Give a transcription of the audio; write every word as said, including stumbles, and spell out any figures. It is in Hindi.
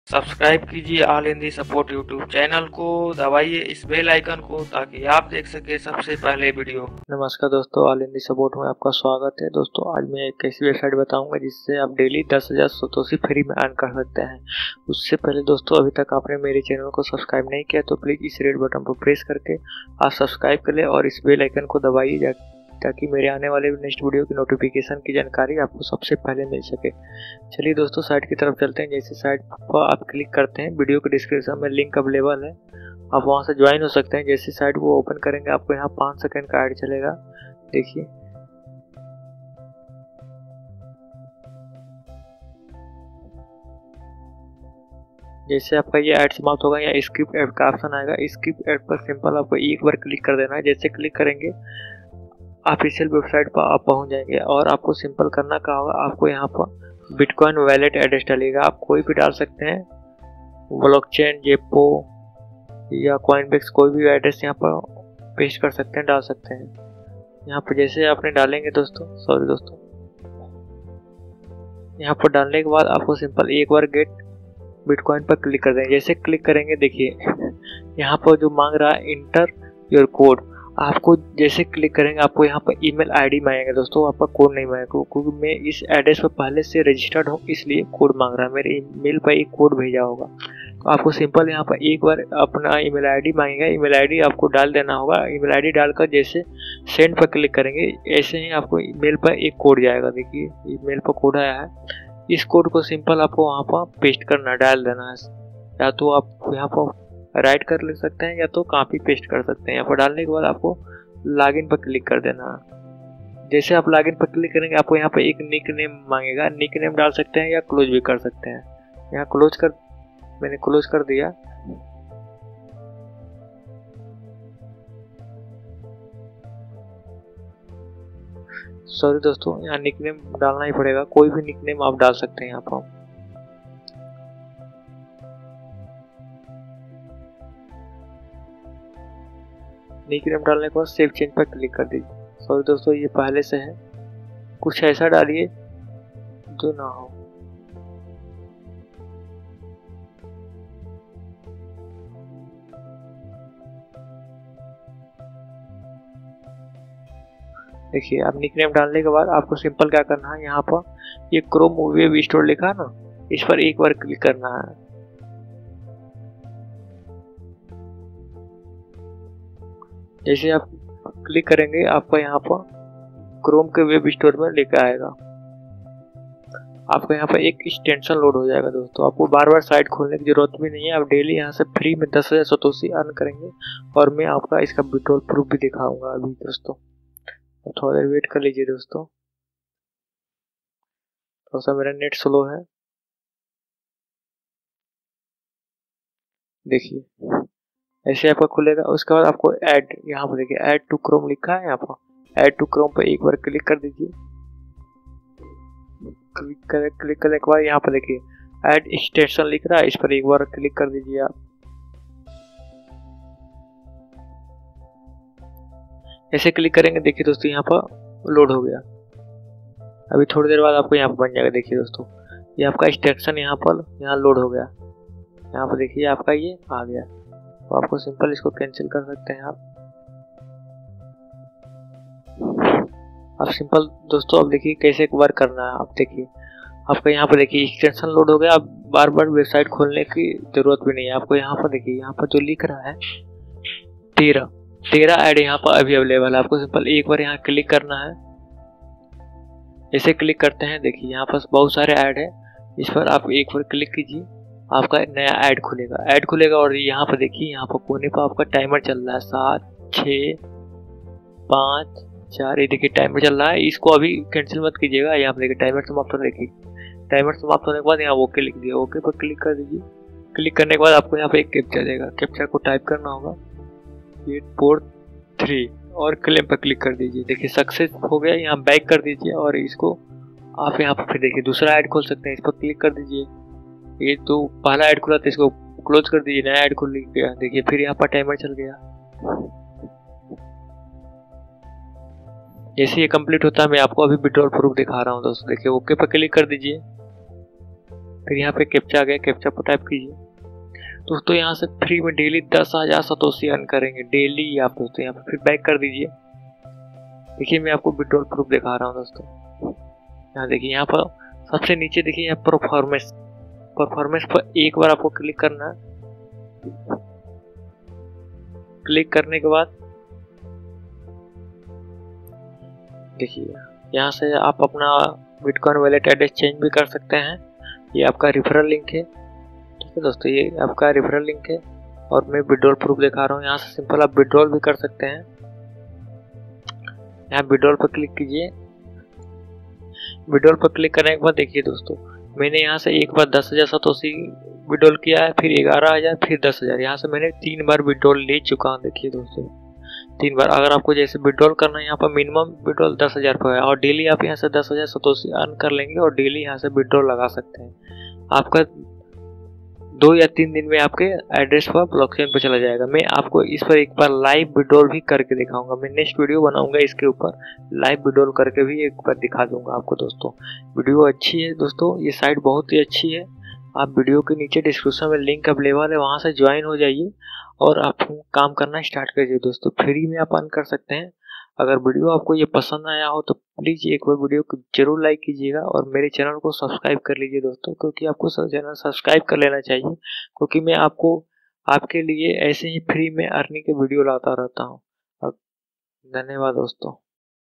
सब्सक्राइब कीजिए all Hindi support YouTube channel को, दबाइए इस बेल आइकन को ताकि आप देख सके सबसे पहले वीडियो। नमस्कार दोस्तों, ऑल हिंदी सपोर्ट में आपका स्वागत है। दोस्तों आज मैं एक ऐसी वेबसाइट बताऊंगा जिससे आप डेली दस हजार सतोशी फ्री में अर्न कर सकते हैं। उससे पहले दोस्तों, अभी तक आपने मेरे चैनल को सब्सक्राइब नहीं किया तो प्लीज़ इस रेड बटन पर प्रेस करके आप सब्सक्राइब कर ले और इस बेल आइकन को दबाइए ताकि मेरे आने वाले नेक्स्ट वीडियो की नोटिफिकेशन की जानकारी आपको सबसे पहले मिल सके। चलिए दोस्तों, साइट की तरफ चलते हैं। जैसे साइट पर आप क्लिक करते हैं, वीडियो के डिस्क्रिप्शन में लिंक अवेलेबल है, आप वहां से ज्वाइन हो सकते हैं। जैसे साइट को ओपन करेंगे आपको यहाँ पाँच सेकंड का ऐड चलेगा। देखिए जैसे आपका ये ऐड समाप्त होगा या स्किप ऐड का ऑप्शन आएगा। स्किप ऐड पर सिंपल आपको एक बार क्लिक कर देना है। जैसे क्लिक करेंगे ऑफिशियल वेबसाइट पर आप पहुंच जाएंगे और आपको सिंपल करना क्या होगा, आपको यहाँ पर बिटकॉइन वैलेट एड्रेस डालिएगा। आप कोई भी डाल सकते हैं, ब्लॉकचेन, जेपो या कॉइनबेक्स, कोई भी एड्रेस यहाँ पर पेस्ट कर सकते हैं, डाल सकते हैं। यहाँ पर जैसे आपने डालेंगे दोस्तों सॉरी दोस्तों यहाँ पर डालने के बाद आपको सिंपल एक बार गेट बिटकॉइन पर क्लिक कर देंगे। जैसे क्लिक करेंगे देखिए यहाँ पर जो मांग रहा है इंटर योर कोड, आपको जैसे क्लिक करेंगे आपको यहाँ पर ईमेल आईडी मांगेगा दोस्तों, आपका कोड नहीं मांगेगा क्योंकि मैं इस एड्रेस पर पहले से रजिस्टर्ड हूँ इसलिए कोड मांग रहा है। मेरे ईमेल पर एक कोड भेजा होगा तो आपको सिंपल यहाँ पर एक बार अपना ईमेल आईडी मांगेगा, ईमेल आईडी आपको डाल देना होगा। ईमेल आईडी डालकर जैसे सेंड पर क्लिक करेंगे ऐसे ही आपको ईमेल पर एक कोड जाएगा। देखिए ईमेल पर कोड आया है, इस कोड को सिंपल आपको वहाँ पर पेस्ट करना, डाल देना है। या तो आप यहाँ पर राइट कर ले सकते हैं या तो कॉपी पेस्ट कर सकते हैं। यहाँ पर डालने के बाद आपको लॉगिन पर क्लिक कर देना है। जैसे आप लॉगिन पर क्लिक करेंगे आपको यहाँ पर एक निक नेम मांगेगा, निक नेम डाल सकते हैं या क्लोज भी कर सकते हैं। यहाँ क्लोज कर मैंने क्लोज कर दिया। सॉरी दोस्तों, यहाँ निक नेम डालना ही पड़ेगा, कोई भी निक नेम आप डाल सकते हैं यहाँ पर। निक नेम डालने के बाद सेव चेंज पर क्लिक कर दीजिए। सॉरी दोस्तों, ये पहले से है, कुछ ऐसा डालिए जो ना हो। देखिए अब निक नेम डालने के बाद आपको सिंपल क्या करना है, यहाँ पर ये क्रोम वेब स्टोर लिखा है ना, इस पर एक बार क्लिक करना है। जैसे आप क्लिक करेंगे आपको यहाँ पर क्रोम के वेब स्टोर में लेकर आएगा। आपको यहाँ पर एक एक्सटेंशन लोड हो जाएगा दोस्तों, आपको बार बार साइट खोलने की जरूरत भी नहीं है। आप डेली यहाँ से फ्री में दस हजार सतोशी अर्न करेंगे और मैं आपका इसका विड्रॉल प्रूफ भी दिखाऊंगा अभी दोस्तों। तो थोड़ा देर वेट कर लीजिए दोस्तों, थोड़ा सा मेरा नेट स्लो है। देखिए ऐसे आपका खुलेगा, उसके बाद आपको ऐड, यहाँ पर देखिए ऐड टू क्रोम लिखा है, यहाँ पर ऐड टू क्रोम पर एक बार क्लिक कर दीजिए। क्लिक कर क्लिक करने के बाद यहाँ पर देखिए ऐड एक्सटेंशन लिख रहा है, इस पर एक बार क्लिक कर दीजिए आप। ऐसे क्लिक करेंगे देखिए दोस्तों यहाँ पर लोड हो गया। अभी थोड़ी देर बाद आपको यहाँ पर बन जाएगा। देखिए दोस्तों ये आपका एक्सटेंशन यहाँ पर यहाँ लोड हो गया। यहाँ पर देखिए आपका ये आ गया, तो आपको सिंपल इसको कैंसिल कर सकते हैं आप आप सिंपल दोस्तों। अब देखिए कैसे वर्क करना है। आप देखिए आपका यहाँ पर देखिए एक्सटेंशन लोड हो गया, आप बार बार वेबसाइट खोलने की जरूरत भी नहीं है। आपको यहाँ पर देखिए यहाँ पर जो लिख रहा है तेरह तेरह ऐड यहाँ पर अभी अवेलेबल है। आपको सिंपल एक बार यहाँ क्लिक करना है। ऐसे क्लिक करते हैं देखिए यहाँ पर बहुत सारे ऐड है, इस पर आप एक बार क्लिक कीजिए, आपका नया ऐड खुलेगा ऐड खुलेगा और यहाँ पर देखिए यहाँ पर कोने पर आपका टाइमर चल रहा है सात छः पाँच चार, ये देखिए टाइमर चल रहा है। इसको अभी कैंसिल मत कीजिएगा। यहाँ पर देखिए टाइमर समाप्त हो, देखिए टाइमर समाप्त होने के बाद यहाँ ओके लिख दिया, ओके पर क्लिक कर दीजिए। क्लिक करने के बाद आपको यहाँ पे एक कैप्चा देगा, कैप्चा को टाइप करना होगा एट फोर थ्री और क्लेम पर क्लिक कर दीजिए। देखिए सक्सेस हो गया, यहाँ बैक कर दीजिए और इसको आप यहाँ पर फिर देखिए दूसरा ऐड खोल सकते हैं, इस पर क्लिक कर दीजिए। ये तो पहला ऐड खुला था, इसको क्लोज कर दीजिए, नया ऐड खुल गया। देखिए फिर यहाँ पर टाइमर चल गया। जैसे ये कंप्लीट होता है मैं आपको अभी विड्रॉल प्रूफ दिखा रहा हूँ दोस्तों। देखिए ओके पर क्लिक कर दीजिए। फिर यहाँ पे कैप्चा आ गया, कैप्चा पर टाइप कीजिए दोस्तों। यहाँ से फ्री में डेली दस हजार सतोशी अर्न करेंगे डेली आप दोस्तों। यहाँ पे फिर बैक कर दीजिए। देखिए मैं आपको विड्रॉल प्रूफ दिखा रहा हूँ दोस्तों। यहाँ देखिए, यहाँ पर सबसे नीचे देखिए यहाँ परफॉर्मेंस परफॉर्मेंस पर एक बार आपको क्लिक करना है। क्लिक करने के बाद देखिए यहाँ से आप अपना बिटकॉइन वॉलेट एड्रेस चेंज भी कर सकते हैं। ये आपका रेफरल लिंक है, ठीक है दोस्तों, ये आपका रेफरल लिंक है और मैं विड्रॉल प्रूफ दिखा रहा हूँ। यहाँ से सिंपल आप विड्रॉल भी कर सकते हैं। यहाँ विड्रॉल पर क्लिक कीजिए। विड्रॉल पर क्लिक करने के बाद देखिए दोस्तों, मैंने यहाँ से एक बार दस हजार सतोशी विड्रॉल किया है, फिर ग्यारह हजार, फिर दस हजार। यहाँ से मैंने तीन बार विड्रॉल ले चुका हूँ। देखिए दोस्तों, तीन बार। अगर आपको जैसे विड्रॉल करना है, यहाँ पर मिनिमम विड्रॉल दस हजार पर है और डेली आप यहाँ से दस हजार सतोशी अर्न कर लेंगे और डेली यहाँ से विड्रॉल लगा सकते हैं। आपका दो या तीन दिन में आपके एड्रेस पर ब्लॉकचेन पर चला जाएगा। मैं आपको इस पर एक बार लाइव विड्रॉल भी करके दिखाऊंगा। मैं नेक्स्ट वीडियो बनाऊंगा इसके ऊपर, लाइव विड्रॉल करके भी एक बार दिखा दूंगा आपको दोस्तों। वीडियो अच्छी है दोस्तों, ये साइट बहुत ही अच्छी है। आप वीडियो के नीचे डिस्क्रिप्शन में लिंक अवेलेबल है, वहां से ज्वाइन हो जाइए और आप काम करना स्टार्ट करिए दोस्तों। फ्री में आप अर्न कर सकते हैं। अगर वीडियो आपको ये पसंद आया हो तो प्लीज़ एक बार वीडियो को जरूर लाइक कीजिएगा और मेरे चैनल को सब्सक्राइब कर लीजिए दोस्तों, क्योंकि आपको चैनल सब्सक्राइब कर लेना चाहिए, क्योंकि मैं आपको आपके लिए ऐसे ही फ्री में अर्निंग के वीडियो लाता रहता हूँ। धन्यवाद दोस्तों।